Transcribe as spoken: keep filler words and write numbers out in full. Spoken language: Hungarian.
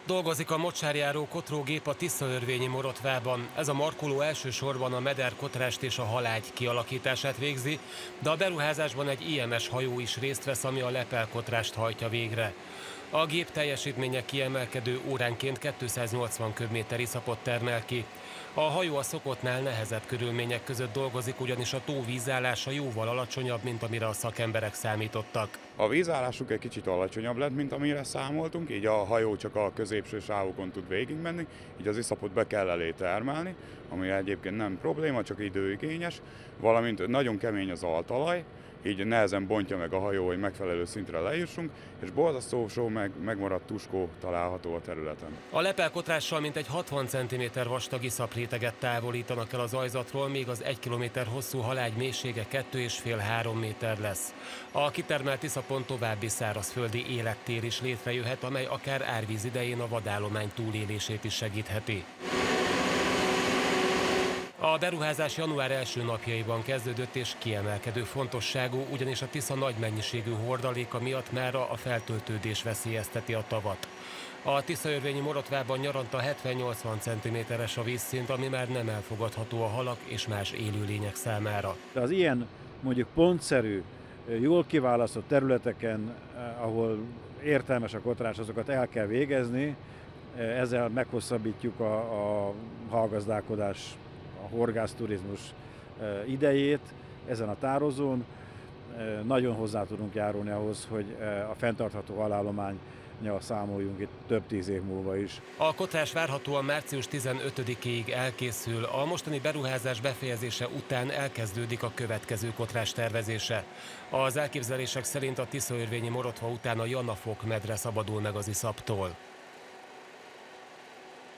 Dolgozik a mocsárjáró kottrógép a Tiszaörvényi Morotvában. Ez a markoló elsősorban a mederkotrást és a halágy kialakítását végzi, de a beruházásban egy i em es hajó is részt vesz, ami a lepelkotrást hajtja végre. A gép teljesítménye kiemelkedő, óránként kétszáznyolcvan köbméter iszapot termel ki. A hajó a szokottnál nehezebb körülmények között dolgozik, ugyanis a tó vízállása jóval alacsonyabb, mint amire a szakemberek számítottak. A vízállásuk egy kicsit alacsonyabb lett, mint amire számoltunk, így a hajó csak a középső sávokon tud végigmenni, így az iszapot be kell elé termelni, ami egyébként nem probléma, csak időigényes, valamint nagyon kemény az altalaj, így nehezen bontja meg a hajó, hogy megfelelő szintre lejussunk, és borzasztó só meg megmaradt tuskó található a területen. A lepelkotrással mintegy hatvan centiméter vastag iszapréteget távolítanak el az ajzatról, még az egy kilométer hosszú halágy mélysége kettő és fél három méter lesz. A kitermelt iszapon további szárazföldi élettér is létrejöhet, amely akár árvíz idején a vadállomány túlélését is segítheti. A beruházás január első napjaiban kezdődött és kiemelkedő fontosságú, ugyanis a Tisza nagy mennyiségű hordaléka miatt mára a feltöltődés veszélyezteti a tavat. A Tiszaörvényi Morotvában nyaranta hetven-nyolcvan centiméteres a vízszint, ami már nem elfogadható a halak és más élőlények számára. De az ilyen mondjuk pontszerű, jól kiválasztott területeken, ahol értelmes a kotrás, azokat el kell végezni, ezzel meghosszabbítjuk a, a hallgazdálkodás, a horgászturizmus idejét ezen a tározón. Nagyon hozzá tudunk járulni ahhoz, hogy a fenntartható halállománnyal számoljunk itt több tíz év múlva is. A kotrás várhatóan március tizenötödikéig elkészül, a mostani beruházás befejezése után elkezdődik a következő kotrás tervezése. Az elképzelések szerint a Tiszaörvényi Morotva után a Janafok medre szabadul meg az iszaptól.